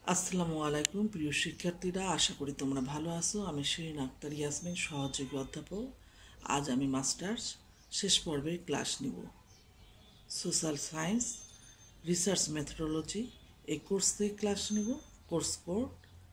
আসসালামু আলাইকুম প্রিয় শিক্ষার্থীরা, আশা করি তোমরা ভালো আছো। আমি শিরিন আক্তার ইয়াসমিন, সহযোগী অধ্যাপক। আজ আমি মাস্টার্স শেষ পর্বে ক্লাস নিব। সোশ্যাল সায়েন্স রিসার্চ মেথোডোলজি এই কোর্স থেকে ক্লাস নিব। Course code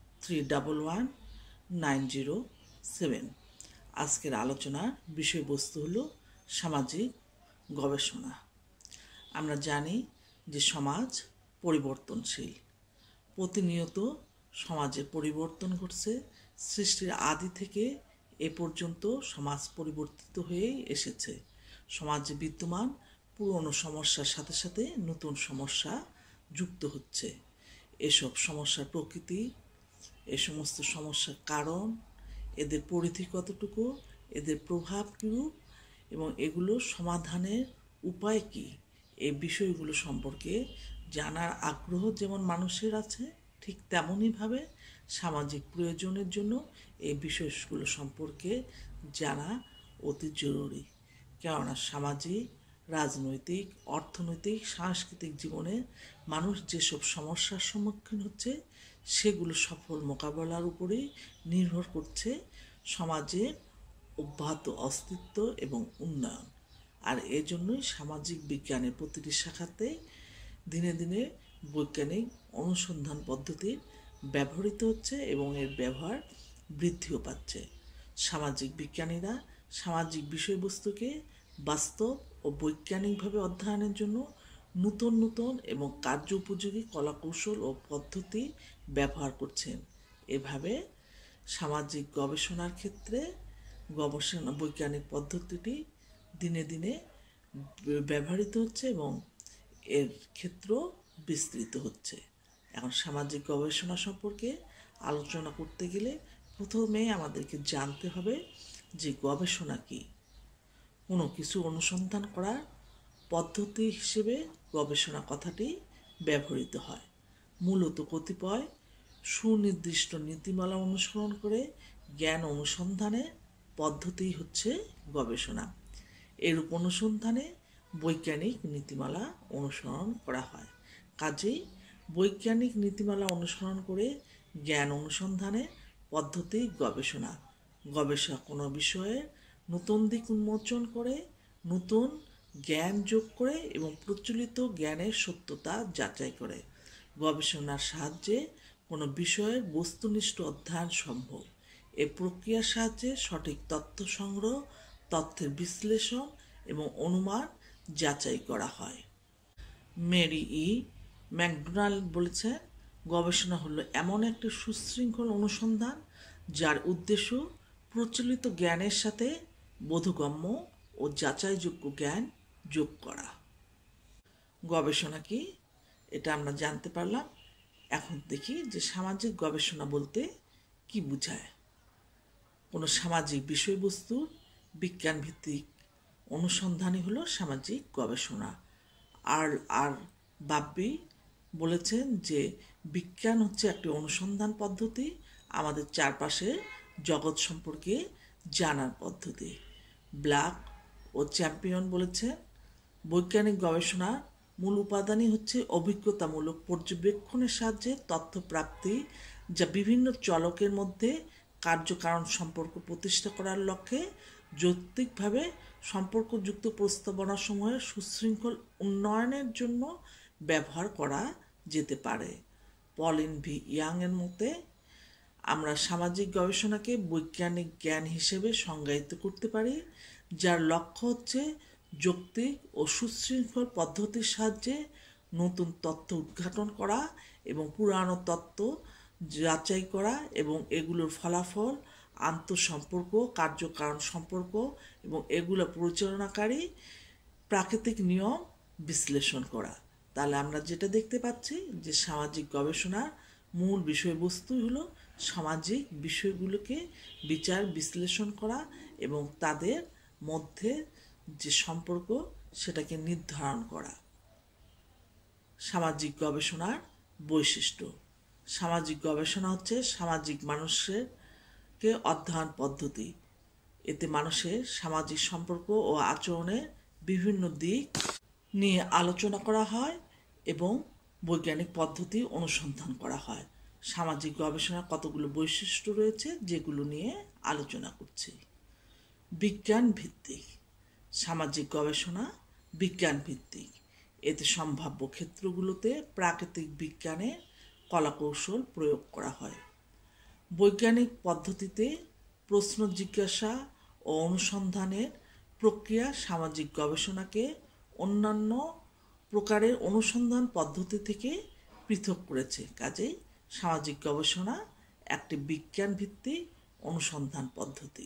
311907। আজকের আলোচনার বিষয়বস্তু হলো সামাজিক গবেষণা। আমরা জানি যে সমাজ পরিবর্তনশীল, প্রতিনিয়ত সমাজে পরিবর্তন ঘটছে। সৃষ্টির আদি থেকে এ পর্যন্ত সমাজ পরিবর্তিত হয়েই এসেছে। সমাজে বিদ্যমান পুরনো সমস্যার সাথে সাথে নতুন সমস্যা যুক্ত হচ্ছে। এসব সমস্যার প্রকৃতি, এ সমস্ত সমস্যার কারণ, এদের পরিধি কতটুকু, এদের প্রভাব কীরূপ এবং এগুলো সমাধানের উপায় কী, এই বিষয়গুলো সম্পর্কে জানার আগ্রহ যেমন মানুষের আছে, ঠিক তেমনইভাবে সামাজিক প্রয়োজনের জন্য এই বিষয়গুলো সম্পর্কে জানা অতি জরুরি। কেননা সামাজিক, রাজনৈতিক, অর্থনৈতিক, সাংস্কৃতিক জীবনে মানুষ যেসব সমস্যার সম্মুখীন হচ্ছে সেগুলো সফল মোকাবেলার উপরেই নির্ভর করছে সমাজের অব্যাহত অস্তিত্ব এবং উন্নয়ন। আর এজন্যই সামাজিক বিজ্ঞানের প্রতিটি শাখাতে দিনে দিনে বৈজ্ঞানিক অনুসন্ধান পদ্ধতি ব্যবহৃত হচ্ছে এবং এর ব্যবহার বৃদ্ধিও পাচ্ছে। সামাজিক বিজ্ঞানীরা সামাজিক বিষয়বস্তুকে বাস্তব ও বৈজ্ঞানিকভাবে অধ্যয়নের জন্য নতুন নতুন এবং কার্য উপযোগী কলাকৌশল ও পদ্ধতি ব্যবহার করছেন। এভাবে সামাজিক গবেষণার ক্ষেত্রে গবেষণা বৈজ্ঞানিক পদ্ধতিটি দিনে দিনে ব্যবহৃত হচ্ছে এবং এর ক্ষেত্র বিস্তৃত হচ্ছে। এখন সামাজিক গবেষণা সম্পর্কে আলোচনা করতে গেলে প্রথমে আমাদেরকে জানতে হবে যে গবেষণা কী। কোনো কিছু অনুসন্ধান করার পদ্ধতি হিসেবে গবেষণা কথাটি ব্যবহৃত হয়। মূলত কতিপয় সুনির্দিষ্ট নীতিমালা অনুসরণ করে জ্ঞান অনুসন্ধানের পদ্ধতি হচ্ছে গবেষণা। এরূপ অনুসন্ধানে বৈজ্ঞানিক নীতিমালা অনুসরণ করা হয়। কাজেই বৈজ্ঞানিক নীতিমালা অনুসরণ করে জ্ঞান অনুসন্ধানের পদ্ধতি গবেষণা। গবেষক কোনো বিষয়ের নতুন দিক উন্মোচন করে, নতুন জ্ঞান যোগ করে এবং প্রচলিত জ্ঞানের সত্যতা যাচাই করে। গবেষণার সাহায্যে কোনো বিষয়ের বস্তুনিষ্ঠ অধ্যয়ন সম্ভব। এ প্রক্রিয়ার সাহায্যে সঠিক তথ্য সংগ্রহ, তথ্যের বিশ্লেষণ এবং অনুমান যাচাই করা হয়। মেরি ই ম্যাকডোনাল্ড বলেছেন, গবেষণা হলো এমন একটি সুশৃঙ্খল অনুসন্ধান যার উদ্দেশ্য প্রচলিত জ্ঞানের সাথে বোধগম্য ও যাচাইযোগ্য জ্ঞান যোগ করা। গবেষণা কি এটা আমরা জানতে পারলাম। এখন দেখি যে সামাজিক গবেষণা বলতে কি বোঝায়। কোনো সামাজিক বিষয়বস্তুর বিজ্ঞানভিত্তিক অনুসন্ধানই হলো সামাজিক গবেষণা। আর বাব্বি বলেছেন যে বিজ্ঞান হচ্ছে একটি অনুসন্ধান পদ্ধতি, আমাদের চারপাশে জগৎ সম্পর্কে জানার পদ্ধতি। ব্ল্যাক ও চ্যাম্পিয়ন বলেছেন, বৈজ্ঞানিক গবেষণার মূল উপাদানই হচ্ছে অভিজ্ঞতামূলক পর্যবেক্ষণের সাহায্যে তথ্য প্রাপ্তি, যা বিভিন্ন চলকের মধ্যে কার্যকারণ সম্পর্ক প্রতিষ্ঠা করার লক্ষ্যে যৌক্তিকভাবে সম্পর্কযুক্ত প্রস্তাবনাসমূহের সুশৃঙ্খল উন্নয়নের জন্য ব্যবহার করা যেতে পারে। পলিন ভি ইয়াংয়ের মতে, আমরা সামাজিক গবেষণাকে বৈজ্ঞানিক জ্ঞান হিসেবে সংজ্ঞায়িত করতে পারি, যার লক্ষ্য হচ্ছে যৌক্তিক ও সুশৃঙ্খল পদ্ধতির সাহায্যে নতুন তথ্য উদ্ঘাটন করা এবং পুরানো তত্ত্ব যাচাই করা এবং এগুলোর ফলাফল, আন্তঃসম্পর্ক, কার্যকারণ সম্পর্ক এবং এগুলো পরিচালনাকারী প্রাকৃতিক নিয়ম বিশ্লেষণ করা। তাহলে আমরা যেটা দেখতে পাচ্ছি যে সামাজিক গবেষণার মূল বিষয়বস্তু হলো সামাজিক বিষয়গুলোকে বিচার বিশ্লেষণ করা এবং তাদের মধ্যে যে সম্পর্ক সেটাকে নির্ধারণ করা। সামাজিক গবেষণার বৈশিষ্ট্য। সামাজিক গবেষণা হচ্ছে সামাজিক মানুষকে অধ্যয়ন পদ্ধতি। এতে মানুষের সামাজিক সম্পর্ক ও আচরণের বিভিন্ন দিক নিয়ে আলোচনা করা হয় এবং বৈজ্ঞানিক পদ্ধতি অনুসন্ধান করা হয়। সামাজিক গবেষণার কতগুলো বৈশিষ্ট্য রয়েছে যেগুলো নিয়ে আলোচনা করছি। বিজ্ঞান ভিত্তিক সামাজিক গবেষণা বিজ্ঞান ভিত্তিক। এতে সম্ভাব্য ক্ষেত্রগুলোতে প্রাকৃতিক বিজ্ঞানের কলাকৌশল প্রয়োগ করা হয়। বৈজ্ঞানিক পদ্ধতিতে প্রশ্ন জিজ্ঞাসা ও অনুসন্ধানের প্রক্রিয়া সামাজিক গবেষণাকে অন্যান্য প্রকারের অনুসন্ধান পদ্ধতি থেকে পৃথক করেছে। কাজেই সামাজিক গবেষণা একটি বিজ্ঞান ভিত্তিক অনুসন্ধান পদ্ধতি।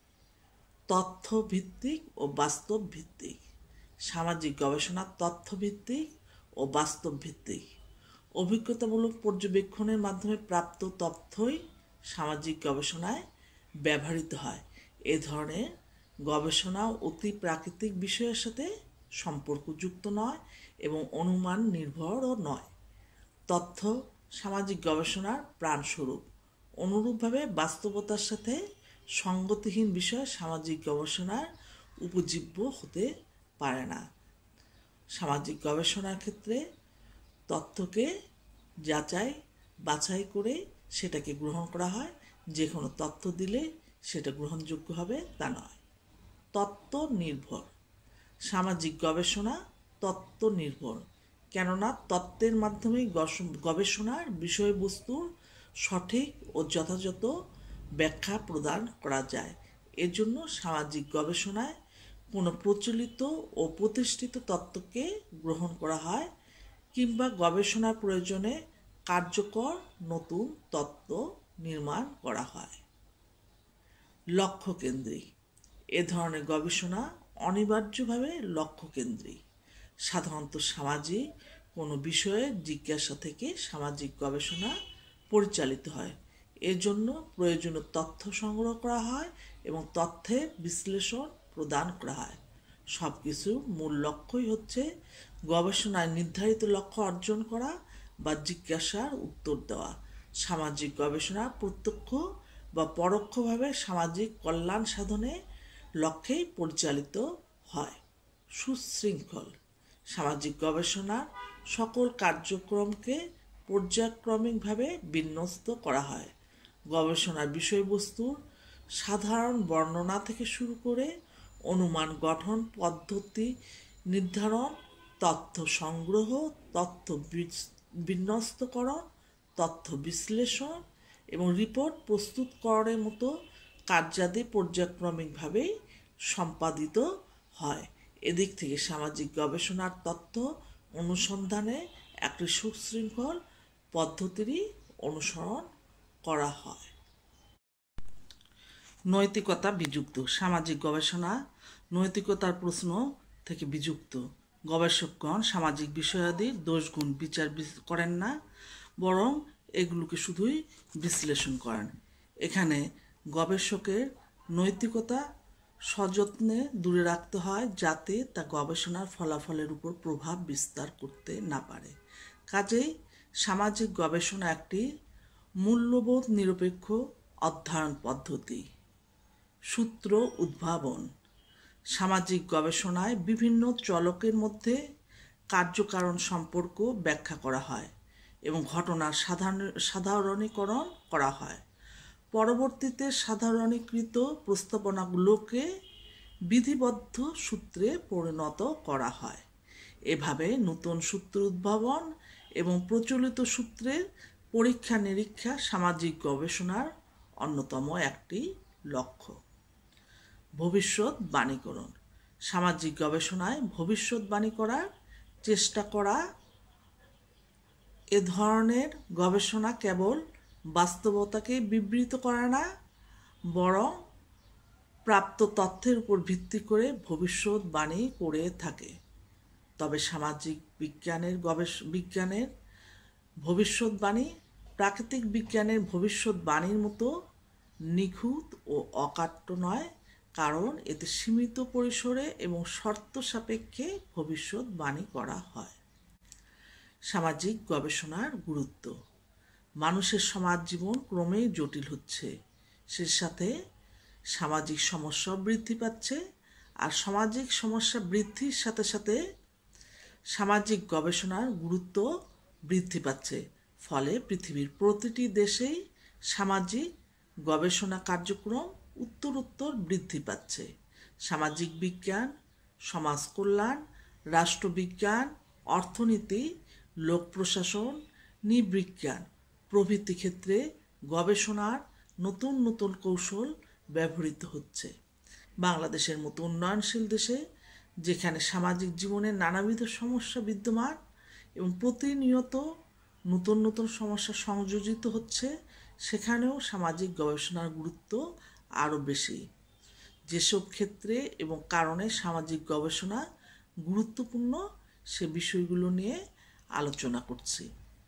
তথ্য ভিত্তিক ও বাস্তব ভিত্তিক সামাজিক গবেষণা তথ্য ভিত্তিক ও বাস্তব ভিত্তিক। অভিজ্ঞতামূলক পর্যবেক্ষণের মাধ্যমে প্রাপ্ত তথ্যই সামাজিক গবেষণায় ব্যবহৃত হয়। এ ধরনের গবেষণা অতি প্রাকৃতিক বিষয়ের সাথে সম্পর্কযুক্ত নয় এবং অনুমান নির্ভরও নয়। তথ্য সামাজিক গবেষণার প্রাণস্বরূপ। অনুরূপভাবে বাস্তবতার সাথে সঙ্গতিহীন বিষয় সামাজিক গবেষণার উপজীব্য হতে পারে না। সামাজিক গবেষণার ক্ষেত্রে তথ্যকে যাচাই বাছাই করে সেটাকে গ্রহণ করা হয়। যে কোনো তথ্য দিলে সেটা গ্রহণযোগ্য হবে তা নয়। তত্ত্ব নির্ভর সামাজিক গবেষণা তত্ত্ব নির্ভর, কেননা তত্ত্বের মাধ্যমে গবেষণার বিষয়বস্তুর সঠিক ও যথাযথ ব্যাখ্যা প্রদান করা যায়। এজন্য সামাজিক গবেষণায় কোনো প্রচলিত ও প্রতিষ্ঠিত তত্ত্বকে গ্রহণ করা হয় কিংবা গবেষণার প্রয়োজনে কার্যকর নতুন তত্ত্ব নির্মাণ করা হয়। লক্ষ্যকেন্দ্রিক এ ধরনের গবেষণা অনিবার্যভাবে লক্ষ্যকেন্দ্রিক। সাধারণত সামাজিক কোনো বিষয়ে জিজ্ঞাসা থেকে সামাজিক গবেষণা পরিচালিত হয়। এর জন্য প্রয়োজনীয় তথ্য সংগ্রহ করা হয় এবং তথ্যের বিশ্লেষণ প্রদান করা হয়। সব কিছুর মূল লক্ষ্যই হচ্ছে গবেষণায় নির্ধারিত লক্ষ্য অর্জন করা বা জিজ্ঞাসার উত্তর দেওয়া। সামাজিক গবেষণা প্রত্যক্ষ বা পরোক্ষভাবে সামাজিক কল্যাণ সাধনে লক্ষ্যেই পরিচালিত হয়। সুশৃঙ্খল সামাজিক গবেষণার সকল কার্যক্রমকে পর্যায়ক্রমিকভাবে বিন্যস্ত করা হয়। গবেষণার বিষয়বস্তুর সাধারণ বর্ণনা থেকে শুরু করে অনুমান গঠন, পদ্ধতি নির্ধারণ, তথ্য সংগ্রহ, তথ্য বিন্যস্তকরণ, তথ্য বিশ্লেষণ এবং রিপোর্ট প্রস্তুতকরণের মতো কার্যাদি পর্যায়ক্রমিকভাবেই সম্পাদিত হয়। এদিক থেকে সামাজিক গবেষণার তথ্য অনুসন্ধানে একটি সুশৃঙ্খল পদ্ধতিরই অনুসরণ করা হয়। নৈতিকতা বিযুক্ত সামাজিক গবেষণা নৈতিকতার প্রশ্ন থেকে বিযুক্ত। গবেষকগণ সামাজিক বিষয়াদির দোষগুণ বিচার করেন না, বরং এগুলোকে শুধুই বিশ্লেষণ করেন। এখানে গবেষকের নৈতিকতা সযত্নে দূরে রাখতে হয় যাতে তা গবেষণার ফলাফলের উপর প্রভাব বিস্তার করতে না পারে। কাজেই সামাজিক গবেষণা একটি মূল্যবোধ নিরপেক্ষ অধ্যয়ন পদ্ধতি। সূত্র উদ্ভাবন সামাজিক গবেষণায় বিভিন্ন চলকের মধ্যে কার্যকারণ সম্পর্ক ব্যাখ্যা করা হয় এবং ঘটনার সাধারণীকরণ করা হয়। পরবর্তীতে সাধারণীকৃত প্রস্তাবনাগুলোকে বিধিবদ্ধ সূত্রে পরিণত করা হয়। এভাবে নতুন সূত্র উদ্ভাবন এবং প্রচলিত সূত্রের পরীক্ষা নিরীক্ষা সামাজিক গবেষণার অন্যতম একটি লক্ষ্য। ভবিষ্যৎবাণীকরণ সামাজিক গবেষণায় ভবিষ্যৎবাণী করার চেষ্টা করা। এ ধরনের গবেষণা কেবল বাস্তবতাকে বিবৃত করে না, বরং প্রাপ্ত তথ্যের উপর ভিত্তি করে ভবিষ্যৎবাণী করে থাকে। তবে সামাজিক বিজ্ঞানের ভবিষ্যৎবাণী প্রাকৃতিক বিজ্ঞানের ভবিষ্যৎবাণীর মতো নিখুঁত ও অকাট্য নয়, কারণ এতে সীমিত পরিসরে এবং শর্ত সাপেক্ষে ভবিষ্যৎবাণী করা হয়। সামাজিক গবেষণার গুরুত্ব মানুষের সমাজ জীবন ক্রমেই জটিল হচ্ছে, সে সাথে সামাজিক সমস্যা বৃদ্ধি পাচ্ছে, আর সামাজিক সমস্যা বৃদ্ধির সাথে সাথে সামাজিক গবেষণার গুরুত্ব বৃদ্ধি পাচ্ছে। ফলে পৃথিবীর প্রতিটি দেশেই সামাজিক গবেষণা কার্যক্রম উত্তরোত্তর বৃদ্ধি পাচ্ছে। সামাজিক বিজ্ঞান, সমাজ কল্যাণ, রাষ্ট্রবিজ্ঞান, অর্থনীতি, লোক প্রশাসন, নৃবিজ্ঞান প্রভৃতি ক্ষেত্রে গবেষণার নতুন নতুন কৌশল ব্যবহৃত হচ্ছে। বাংলাদেশের মতো উন্নয়নশীল দেশে, যেখানে সামাজিক জীবনের নানাবিধ সমস্যা বিদ্যমান এবং প্রতিনিয়ত নতুন নতুন সমস্যা সংযোজিত হচ্ছে, সেখানেও সামাজিক গবেষণার গুরুত্ব আরও বেশি। যেসব ক্ষেত্রে এবং কারণে সামাজিক গবেষণা গুরুত্বপূর্ণ সে বিষয়গুলো নিয়ে আলোচনা করছি।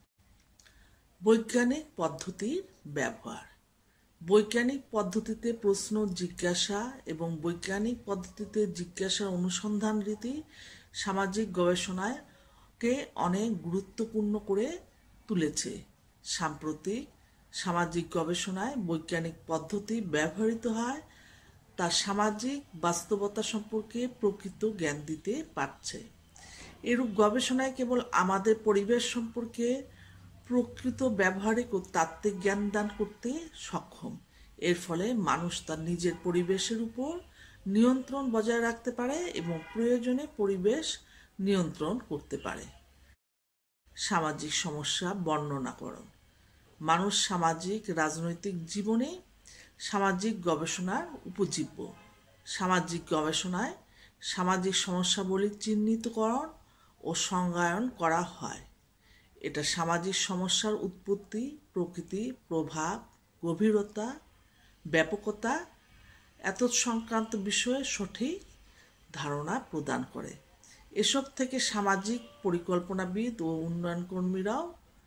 বৈজ্ঞানিক পদ্ধতির ব্যবহার। বৈজ্ঞানিক পদ্ধতিতে প্রশ্ন জিজ্ঞাসা এবং বৈজ্ঞানিক পদ্ধতিতে জিজ্ঞাসার অনুসন্ধান রীতি সামাজিক গবেষণাকে অনেক গুরুত্বপূর্ণ করে তুলেছে। সাম্প্রতিক সামাজিক গবেষণায় বৈজ্ঞানিক পদ্ধতি ব্যবহৃত হয় তা সামাজিক বাস্তবতা সম্পর্কে প্রকৃত জ্ঞান দিতে পারছে। এরূপ গবেষণায় কেবল আমাদের পরিবেশ সম্পর্কে প্রকৃত ব্যবহারিক ও তাত্ত্বিক জ্ঞান দান করতে সক্ষম। এর ফলে মানুষ তার নিজের পরিবেশের উপর নিয়ন্ত্রণ বজায় রাখতে পারে এবং প্রয়োজনে পরিবেশ নিয়ন্ত্রণ করতে পারে। সামাজিক সমস্যা বর্ণনাকরণ। মানুষ সামাজিক রাজনৈতিক জীবনে সামাজিক গবেষণার উপজীব্য। সামাজিক গবেষণায় সামাজিক সমস্যাবলী চিহ্নিতকরণ ও সংজ্ঞায়ন করা হয়। এটা সামাজিক সমস্যার উৎপত্তি, প্রকৃতি, প্রভাব, গভীরতা, ব্যাপকতা এতৎ সংক্রান্ত বিষয়ে সঠিক ধারণা প্রদান করে। এসব থেকে সামাজিক পরিকল্পনাবিদ ও উন্নয়নকর্মীরাও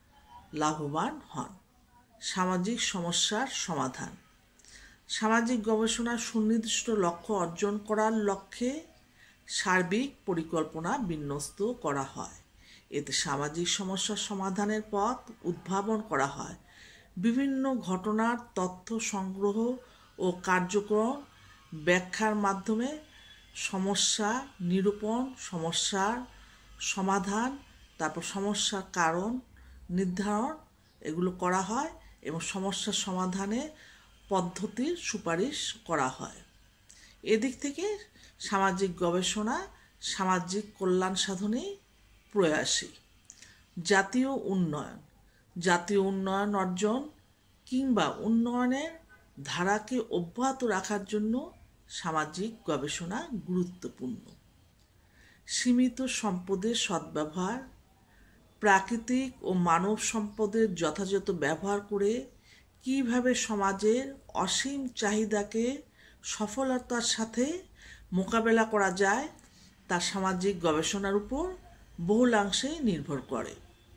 লাভবান হন। সামাজিক সমস্যার সমাধান। সামাজিক গবেষণার সুনির্দিষ্ট লক্ষ্য অর্জন করার লক্ষ্যে সার্বিক পরিকল্পনা বিন্যস্ত করা হয়। এতে সামাজিক সমস্যার সমাধানের পথ উদ্ভাবন করা হয়। বিভিন্ন ঘটনার তথ্য সংগ্রহ ও কার্যক্রম ব্যাখ্যার মাধ্যমে সমস্যা নিরূপণ, সমস্যার সমাধান, তারপর সমস্যার কারণ নির্ধারণ এগুলো করা হয় এবং সমস্যার সমাধানে পদ্ধতির সুপারিশ করা হয়। এদিক থেকে সামাজিক গবেষণা সামাজিক কল্যাণ সাধনে প্রয়াসী। জাতীয় উন্নয়ন। জাতীয় উন্নয়ন অর্জন কিংবা উন্নয়নের ধারাকে অব্যাহত রাখার জন্য সামাজিক গবেষণা গুরুত্বপূর্ণ। সীমিত সম্পদের সদ্ব্যবহার। প্রাকৃতিক ও মানব সম্পদের যথাযথ ব্যবহার করে কিভাবে সমাজের অসীম চাহিদাকে সফলতার সাথে মোকাবেলা করা যায় তা সামাজিক গবেষণার উপর বহুলাংশে নির্ভর করে।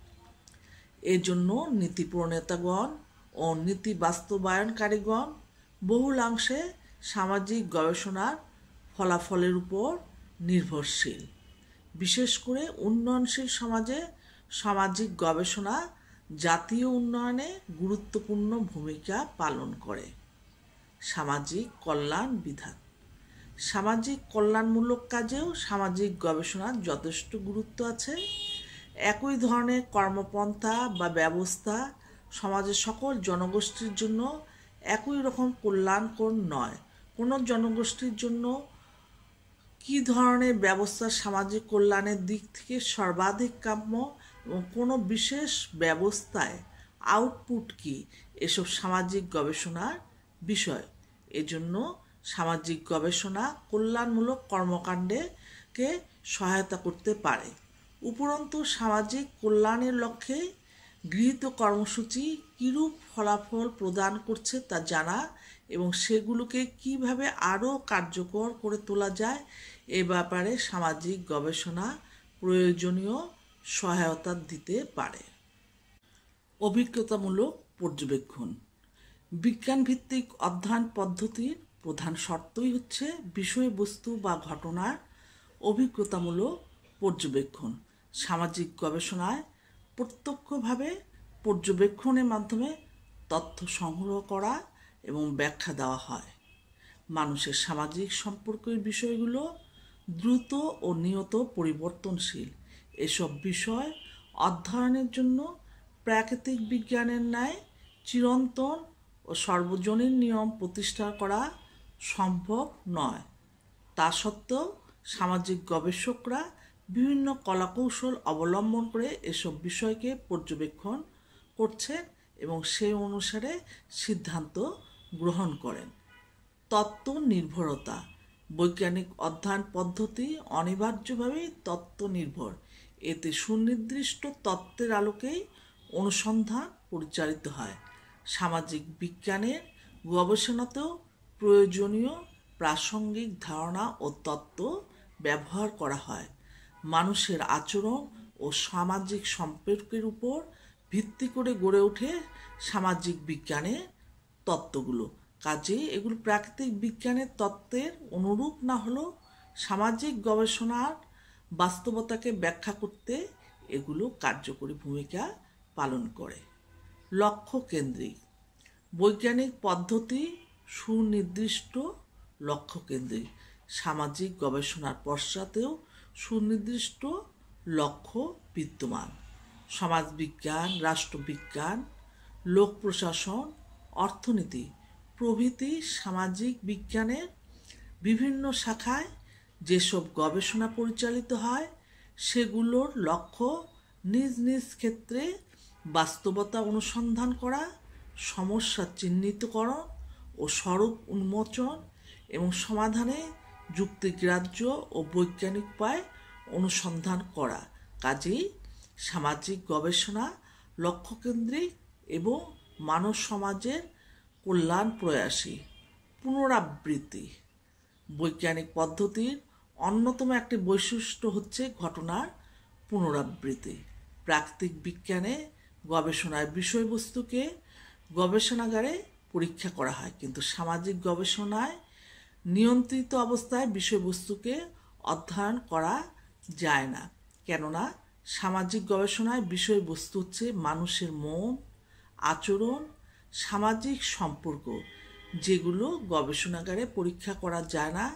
এজন্য নীতি প্রণেতাগণ ও নীতি বাস্তবায়নকারীগণ বহুলাংশে সামাজিক গবেষণার ফলাফলের উপর নির্ভরশীল। বিশেষ করে উন্নয়নশীল সমাজে সামাজিক গবেষণা জাতীয় উন্নয়নে গুরুত্বপূর্ণ ভূমিকা পালন করে। সামাজিক কল্যাণ বিধান। সামাজিক কল্যাণমূলক কাজেও সামাজিক গবেষণার যথেষ্ট গুরুত্ব আছে। একই ধরনের কর্মপন্থা বা ব্যবস্থা সমাজের সকল জনগোষ্ঠীর জন্য একই রকম কল্যাণকর নয়। কোনো জনগোষ্ঠীর জন্য কী ধরনের ব্যবস্থা সামাজিক কল্যাণের দিক থেকে সর্বাধিক কাম্য এবং কোনো বিশেষ ব্যবস্থায় আউটপুট কী, এসব সামাজিক গবেষণার বিষয়। এজন্য সামাজিক গবেষণা কল্যাণমূলক কর্মকাণ্ডকে সহায়তা করতে পারে। উপরন্তু সামাজিক কল্যাণের লক্ষ্যে গৃহীত কর্মসূচি কীরূপ ফলাফল প্রদান করছে তা জানা এবং সেগুলোকে কিভাবে আরও কার্যকর করে তোলা যায় এ ব্যাপারে সামাজিক গবেষণা প্রয়োজনীয় সহায়তা দিতে পারে। অভিজ্ঞতামূলক পর্যবেক্ষণ। বিজ্ঞানভিত্তিক অধ্যয়ন পদ্ধতির প্রধান শর্তই হচ্ছে বিষয়বস্তু বা ঘটনার অভিজ্ঞতামূলক পর্যবেক্ষণ। সামাজিক গবেষণায় প্রত্যক্ষভাবে পর্যবেক্ষণের মাধ্যমে তথ্য সংগ্রহ করা এবং ব্যাখ্যা দেওয়া হয়। মানুষের সামাজিক সম্পর্কের বিষয়গুলো দ্রুত ও নিয়ত পরিবর্তনশীল। এসব বিষয় অধ্যয়নের জন্য প্রাকৃতিক বিজ্ঞানের ন্যায় চিরন্তন ও সর্বজনীন নিয়ম প্রতিষ্ঠা করা সম্ভব নয়। তা সত্ত্বেও সামাজিক গবেষকরা বিভিন্ন কলাকৌশল অবলম্বন করে এসব বিষয়কে পর্যবেক্ষণ করছেন এবং সেই অনুসারে সিদ্ধান্ত গ্রহণ করেন। তত্ত্ব নির্ভরতা। বৈজ্ঞানিক অধ্যয়ন পদ্ধতি অনিবার্যভাবেই তত্ত্ব নির্ভর। এতে সুনির্দিষ্ট তত্ত্বের আলোকেই অনুসন্ধান পরিচালিত হয়। সামাজিক বিজ্ঞানের গবেষণাতেও প্রয়োজনীয় প্রাসঙ্গিক ধারণা ও তত্ত্ব ব্যবহার করা হয়। মানুষের আচরণ ও সামাজিক সম্পর্কের উপর ভিত্তি করে গড়ে ওঠে সামাজিক বিজ্ঞানের তত্ত্বগুলো। কাজেই এগুলো প্রাকৃতিক বিজ্ঞানের তত্ত্বের অনুরূপ না হলেও সামাজিক গবেষণার বাস্তবতাকে ব্যাখ্যা করতে এগুলো কার্যকরী ভূমিকা পালন করে। লক্ষ্য কেন্দ্রিক। বৈজ্ঞানিক পদ্ধতি সুনির্দিষ্ট লক্ষ্য কেন্দ্রিক। সামাজিক গবেষণার পশ্চাতেও সুনির্দিষ্ট লক্ষ্য বিদ্যমান। সমাজবিজ্ঞান, রাষ্ট্রবিজ্ঞান, লোক প্রশাসন, অর্থনীতি প্রভৃতি সামাজিক বিজ্ঞানের বিভিন্ন শাখায় যেসব গবেষণা পরিচালিত হয় সেগুলোর লক্ষ্য নিজ নিজ ক্ষেত্রে বাস্তবতা অনুসন্ধান করা, সমস্যা চিহ্নিতকরণ ও স্বরূপ উন্মোচন এবং সমাধানে যুক্তিগ্রাহ্য ও বৈজ্ঞানিক উপায় অনুসন্ধান করা। কাজেই সামাজিক গবেষণা লক্ষ্যকেন্দ্রিক এবং মানব সমাজের কল্যাণ প্রয়াসী। পুনরাবৃত্তি। বৈজ্ঞানিক পদ্ধতির অন্যতম একটি বৈশিষ্ট্য হচ্ছে ঘটনার পুনরাবৃত্তি। প্রাকৃতিক বিজ্ঞানে গবেষণার বিষয়বস্তুকে গবেষণাগারে পরীক্ষা করা হয়, কিন্তু সামাজিক গবেষণায় নিয়ন্ত্রিত অবস্থায় বিষয়বস্তুকে অধ্যয়ন করা যায় না। কেননা সামাজিক গবেষণায় বিষয়বস্তু হচ্ছে মানুষের মন, আচরণ, সামাজিক সম্পর্ক, যেগুলো গবেষণাগারে পরীক্ষা করা যায় না।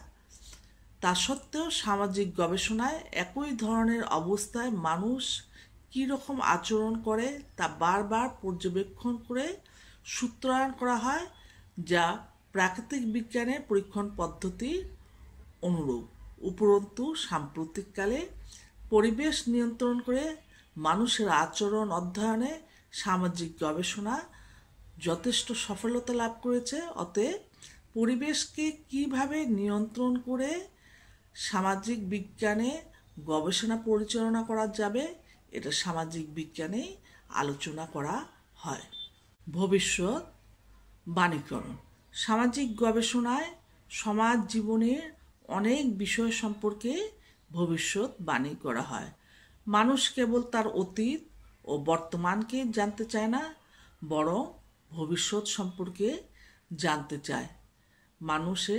তা সত্ত্বেও সামাজিক গবেষণায় একই ধরনের অবস্থায় মানুষ কী রকম আচরণ করে তা বারবার পর্যবেক্ষণ করে সূত্রায়ন করা হয়, যা প্রাকৃতিক বিজ্ঞানের পরীক্ষণ পদ্ধতির অনুরূপ। উপরন্তু সাম্প্রতিককালে পরিবেশ নিয়ন্ত্রণ করে মানুষের আচরণ অধ্যয়নে সামাজিক গবেষণা যথেষ্ট সফলতা লাভ করেছে। অতএব পরিবেশকে কিভাবে নিয়ন্ত্রণ করে সামাজিক বিজ্ঞানে গবেষণা পরিচালনা করা যাবে, এটা সামাজিক বিজ্ঞানে আলোচনা করা হয়। ভবিষ্যৎ বাণীকরণ। সামাজিক গবেষণায় সমাজ জীবনের অনেক বিষয় সম্পর্কে ভবিষ্যৎবাণী করা হয়। মানুষ কেবল তার অতীত ও বর্তমানকে জানতে চায় না, বরং ভবিষ্যৎ সম্পর্কে জানতে চায়। মানুষের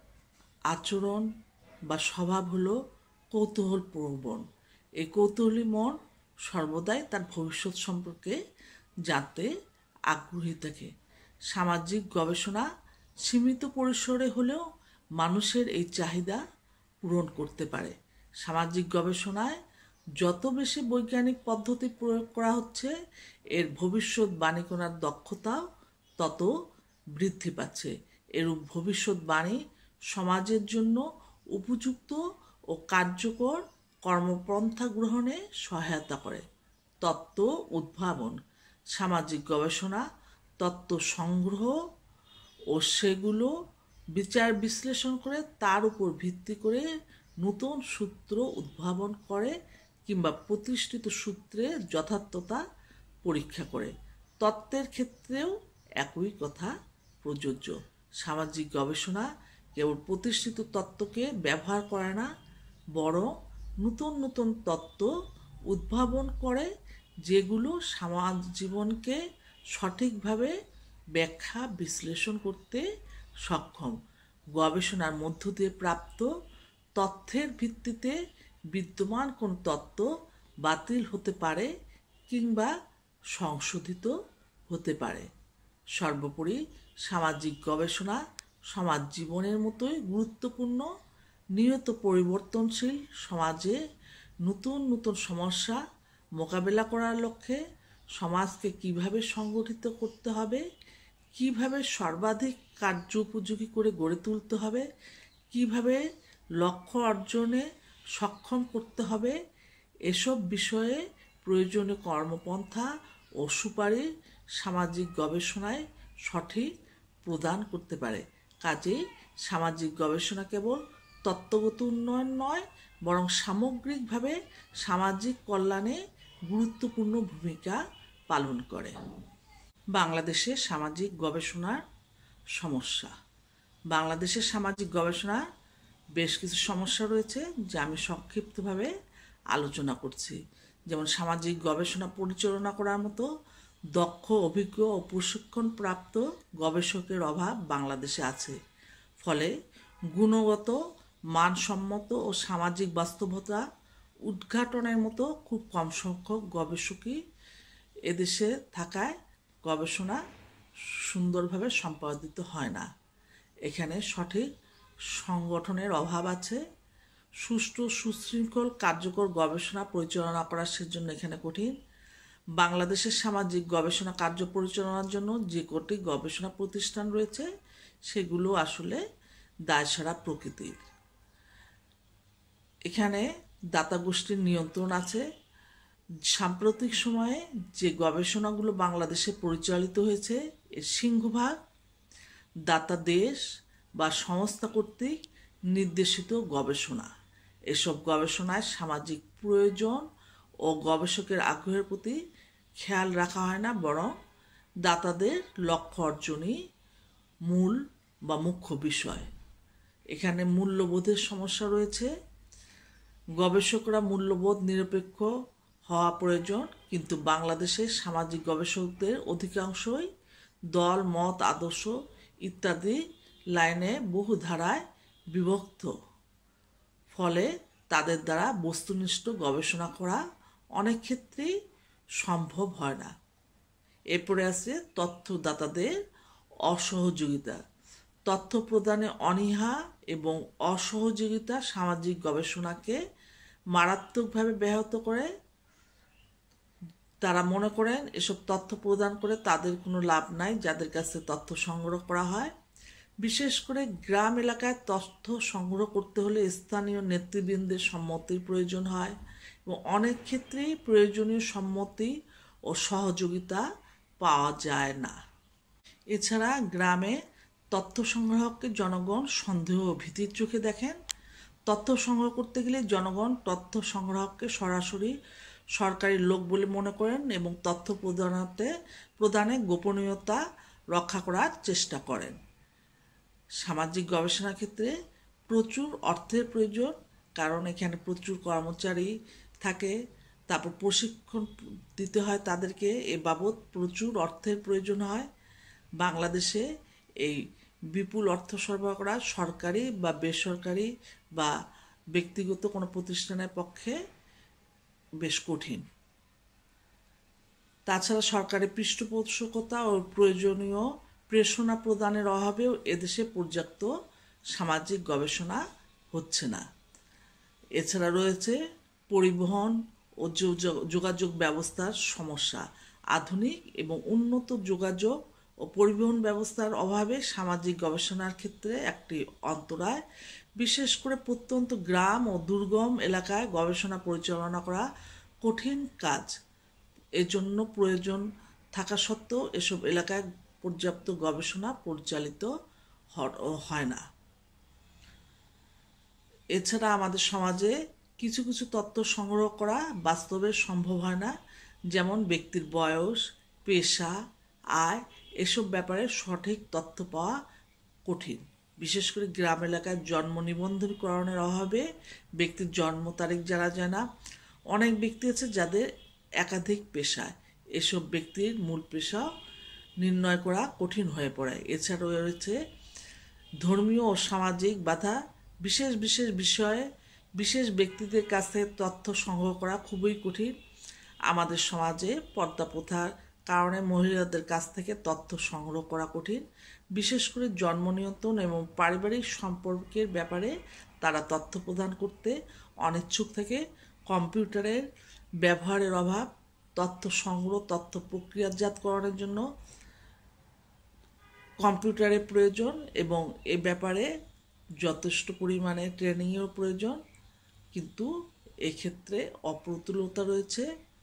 আচরণ বা স্বভাব হলো কৌতূহলপ্রবণ। এই কৌতূহলী মন সর্বদাই তার ভবিষ্যৎ সম্পর্কে জানতে আগ্রহী থাকে। সামাজিক গবেষণা সীমিত পরিসরে হলেও মানুষের এই চাহিদা পূরণ করতে পারে। সামাজিক গবেষণায় যত বেশি বৈজ্ঞানিক পদ্ধতি প্রয়োগ করা হচ্ছে, এর ভবিষ্যৎবাণী করার দক্ষতাও তত বৃদ্ধি পাচ্ছে। এরূপ ভবিষ্যৎবাণী সমাজের জন্য উপযুক্ত ও কার্যকর কর্মপন্থা গ্রহণে সহায়তা করে। তত্ত্ব উদ্ভাবন। সামাজিক গবেষণা তত্ত্ব সংগ্রহ ও সেগুলো বিচার বিশ্লেষণ করে তার উপর ভিত্তি করে নতুন সূত্র উদ্ভাবন করে কিংবা প্রতিষ্ঠিত সূত্রের যথার্থতা পরীক্ষা করে। তত্ত্বের ক্ষেত্রেও একই কথা প্রযোজ্য। সামাজিক গবেষণা কেবল প্রতিষ্ঠিত তত্ত্বকে ব্যবহার করে না, বরং নতুন নতুন তত্ত্ব উদ্ভাবন করে, যেগুলো সমাজ জীবনকে সঠিকভাবে ব্যাখ্যা বিশ্লেষণ করতে সক্ষম। গবেষণার মধ্য দিয়ে প্রাপ্ত তথ্যের ভিত্তিতে বিদ্যমান কোন তত্ত্ব বাতিল হতে পারে কিংবা সংশোধিত হতে পারে। সর্বোপরি সামাজিক গবেষণা সমাজ জীবনের মতোই গুরুত্বপূর্ণ। নিয়ত পরিবর্তনশীল সমাজে নতুন নতুন সমস্যা মোকাবেলা করার লক্ষ্যে সমাজকে কিভাবে সংগঠিত করতে হবে, কিভাবে সর্বাধিক কার্যোপযোগী করে গড়ে তুলতে হবে, কিভাবে লক্ষ্য অর্জনে সক্ষম করতে হবে, এসব বিষয়ে প্রয়োজনীয় কর্মপন্থা ও সুপারিশ সামাজিক গবেষণায় সঠিক প্রদান করতে পারে। কাজেই সামাজিক গবেষণা কেবল তত্ত্বগত উন্নয়ন নয়, বরং সামগ্রিকভাবে সামাজিক কল্যাণে গুরুত্বপূর্ণ ভূমিকা পালন করে। বাংলাদেশে সামাজিক গবেষণার সমস্যা। বাংলাদেশের সামাজিক গবেষণা বেশ কিছু সমস্যা রয়েছে, যা আমি সংক্ষিপ্তভাবে আলোচনা করছি। যেমন সামাজিক গবেষণা পরিচালনা করার মতো দক্ষ, অভিজ্ঞ ও প্রশিক্ষণপ্রাপ্ত গবেষকের অভাব বাংলাদেশে আছে। ফলে গুণগত, মানসম্মত ও সামাজিক বাস্তবতা উদ্ঘাটনের মতো খুব কম সংখ্যক গবেষকই এদেশে থাকায় গবেষণা সুন্দরভাবে সম্পাদিত হয় না। এখানে সঠিক সংগঠনের অভাব আছে। সুষ্ঠু, সুশৃঙ্খল, কার্যকর গবেষণা পরিচালনা করা সেজন্য এখানে কঠিন। বাংলাদেশের সামাজিক গবেষণা কার্য পরিচালনার জন্য যে কটি গবেষণা প্রতিষ্ঠান রয়েছে সেগুলো আসলে দায়সারা প্রকৃতির। এখানে দাতা গোষ্ঠীর নিয়ন্ত্রণ আছে। সাম্প্রতিক সময়ে যে গবেষণাগুলো বাংলাদেশে পরিচালিত হয়েছে এর সিংহভাগ দাতা দেশ বা সংস্থা কর্তৃক নির্দেশিত গবেষণা। এসব গবেষণায় সামাজিক প্রয়োজন ও গবেষকের আগ্রহের প্রতি খেয়াল রাখা হয় না, বরং দাতাদের লক্ষ্য অর্জনই মূল বা মুখ্য বিষয়। এখানে মূল্যবোধের সমস্যা রয়েছে। গবেষকরা মূল্যবোধ নিরপেক্ষ হওয়া প্রয়োজন, কিন্তু বাংলাদেশের সামাজিক গবেষকদের অধিকাংশই দল, মত, আদর্শ ইত্যাদি লাইনে বহু ধারায় বিভক্ত। ফলে তাদের দ্বারা বস্তুনিষ্ঠ গবেষণা করা অনেক ক্ষেত্রেই সম্ভব হয় না। এরপরে আছে তথ্যদাতাদের অসহযোগিতা। তথ্য প্রদানে অনীহা এবং অসহযোগিতা সামাজিক গবেষণাকে মারাত্মকভাবে ব্যাহত করে। তারা মনে করেন এসব তথ্য প্রদান করে তাদের কোনো লাভ নাই যাদের কাছে তথ্য সংগ্রহ করা হয়। বিশেষ করে গ্রাম এলাকায় তথ্য সংগ্রহ করতে হলে স্থানীয় নেতৃবৃন্দের সম্মতির প্রয়োজন হয় এবং অনেক ক্ষেত্রেই প্রয়োজনীয় সম্মতি ও সহযোগিতা পাওয়া যায় না। এছাড়া গ্রামে তথ্য সংগ্রহকে জনগণ সন্দেহ ও ভীতির চোখে দেখেন। তথ্য সংগ্রহ করতে গেলে জনগণ তথ্য সংগ্রাহককে সরাসরি সরকারি লোক বলে মনে করেন এবং তথ্য প্রদানে গোপনীয়তা রক্ষা করার চেষ্টা করেন। সামাজিক গবেষণা ক্ষেত্রে প্রচুর অর্থের প্রয়োজন, কারণ এখানে প্রচুর কর্মচারী থাকে, তারপর প্রশিক্ষণ দিতে হয় তাদেরকে, এ বাবদ প্রচুর অর্থের প্রয়োজন হয়। বাংলাদেশে এই বিপুল অর্থ সরবরাহ করা সরকারি বা বেসরকারি বা ব্যক্তিগত কোনো প্রতিষ্ঠানের পক্ষে বেশ কঠিন। তাছাড়া সরকারি পৃষ্ঠপোষকতা ও প্রয়োজনীয় প্রেরণা প্রদানের অভাবেও এদেশে পর্যাপ্ত সামাজিক গবেষণা হচ্ছে না। এছাড়া রয়েছে পরিবহন ও যোগাযোগ ব্যবস্থার সমস্যা। আধুনিক এবং উন্নত যোগাযোগ ও পরিবহন ব্যবস্থার অভাবে সামাজিক গবেষণার ক্ষেত্রে একটি অন্তরায়। বিশেষ করে প্রত্যন্ত গ্রাম ও দুর্গম এলাকায় গবেষণা পরিচালনা করা কঠিন কাজ। এজন্য প্রয়োজন থাকা সত্ত্বেও এসব এলাকায় পর্যাপ্ত গবেষণা পরিচালিত হয় না। এছাড়া আমাদের সমাজে কিছু কিছু তথ্য সংগ্রহ করা বাস্তবে সম্ভব হয় না, যেমন ব্যক্তির বয়স, পেশা, আয়, এসব ব্যাপারে সঠিক তথ্য পাওয়া কঠিন। বিশেষ করে গ্রাম এলাকায় জন্ম নিবন্ধনকরণের অভাবে ব্যক্তির জন্ম তারিখ জানা যায় না। অনেক ব্যক্তি আছে যাদের একাধিক পেশায়, এসব ব্যক্তির মূল পেশা নির্ণয় করা কঠিন হয়ে পড়ে। এছাড়াও রয়েছে ধর্মীয় ও সামাজিক বাধা। বিশেষ বিশেষ বিষয়ে বিশেষ ব্যক্তিদের কাছ থেকে তথ্য সংগ্রহ করা খুবই কঠিন। আমাদের সমাজে পর্দা প্রথার কারণে মহিলাদের কাছ থেকে তথ্য সংগ্রহ করা কঠিন। বিশেষ করে জন্ম নিয়ন্ত্রণ এবং পারিবারিক সম্পর্কের ব্যাপারে তারা তথ্য প্রদান করতে অনিচ্ছুক থেকে। কম্পিউটারের ব্যবহারের অভাব, তথ্য সংগ্রহ, তথ্য প্রক্রিয়াজাতকরণের জন্য কম্পিউটারের প্রয়োজন এবং এ ব্যাপারে যথেষ্ট পরিমাণে ট্রেনিংয়ের প্রয়োজন, কিন্তু এক্ষেত্রে অপ্রতুলতা রয়েছে।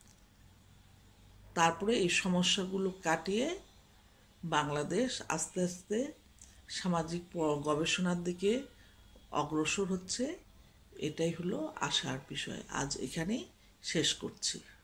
তারপরে এই সমস্যাগুলো কাটিয়ে বাংলাদেশ আস্তে আস্তে সামাজিক গবেষণার দিকে অগ্রসর হচ্ছে। এটাই হলো আশার বিষয়। আজ এখানেই শেষ করছি।